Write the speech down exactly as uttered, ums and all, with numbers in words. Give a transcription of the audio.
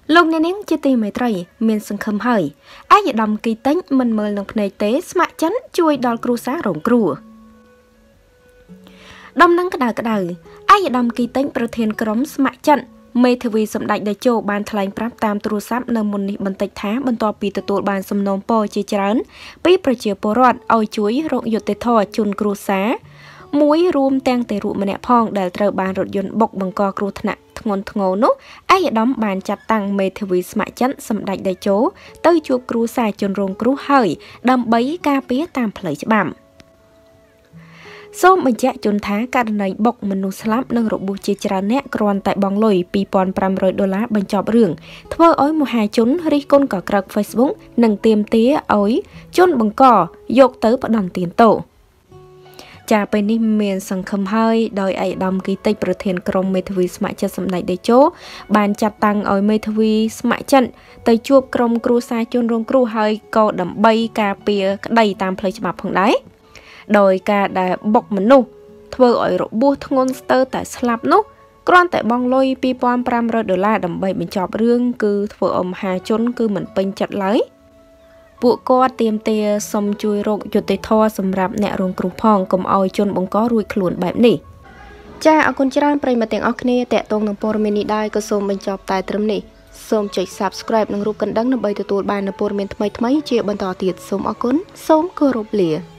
លោកអ្នកនាងជាទីមេត្រីមានសង្ឃឹមហើយអាយដាមគីតេញមិនមើលនឹងភ្នែកទេស្ម័គ្រចិនជួយដល់គ្រួសាររងគ្រោះដំណឹងក្តៅក្តៅអាយដាមគីតេញប្រធានក្រុមស្ម័គ្រចិនមេធាវីសម្ដេចតេជោបានថ្លែងប្រាប់តាមទូរស័ព្ទនៅមុននេះបន្តិចថាបន្ទាប់ពីទទួលបានសំណូមពរជាច្រើនពីប្រជាពលរដ្ឋឲ្យជួយរកយុត្តិធម៌ជូនគ្រួសារមួយរួមទាំងទេរុម្នាក់ផងដែលត្រូវបានរថយន្តបុកបង្កគ្រោះថ្នាក់ធ្ងន់ធ្ងរនោះអាយដាមបានចាត់តាំងមេធាវីស្ម័គ្រចិនសម្ដេចតេជោទៅជួបគ្រួសារជនរងគ្រោះហើយដើម្បីការពារតាមផ្លូវច្បាប់សូមបញ្ជាក់ជូនថាករណីបុកមនុស្សស្លាប់និងរបួសជាច្រើនអ្នកគ្រាន់តែបង់លុយ ពីរពាន់ប្រាំរយ ដុល្លារបញ្ចប់រឿងធ្វើឲ្យមហាជនរិះគន់កក្រឹក Facebook និងទាមទារឲ្យជនបង្កយកទៅផ្ដន្ទាទោសចាពេលនេះមានសង្ឃឹមហើយដោយអាយដាមគីតិចប្រធានក្រុមមេធាវីស្ម័គ្រចិត្តសម្ដេចតេជោបានចាត់តាំងឲ្យមេធាវីស្ម័គ្រចិត្តទៅជួបក្រុមគ្រួសារជនរងគ្រោះហើយក៏ដើម្បីការពារក្តីតាមផ្លូវច្បាប់ផងដែរដោយការដែលបុកមនុស្សធ្វើឲ្យរបួសធ្ងន់ស្ទើរតែស្លាប់នោះគ្រាន់តែបង់លុយ ពីរពាន់ប្រាំរយ ដុល្លារដើម្បីបញ្ចប់រឿងគឺធ្វើឲ្យមហាជនគឺមិនពេញចិត្តឡើយពួកគាត់ទាមទារសុំជួយរកយុត្តិធម៌សម្រាប់អ្នករងគ្រោះផងកុំឲ្យជនបង្ករួចខ្លួនបែបនេះចាអរគុណច្រើនប្រិយមិត្តទាំងអស់គ្នាតាក់ទងនឹងព័ត៌មាននេះដែរក៏សូមបញ្ចប់តែត្រឹមនេះសូមចុច Subscribe និងរូបកណ្ដឹងដើម្បីទទួលបាននូវព័ត៌មានថ្មីៗជាបន្តទៀតសូមអរគុណសូមគោរពលា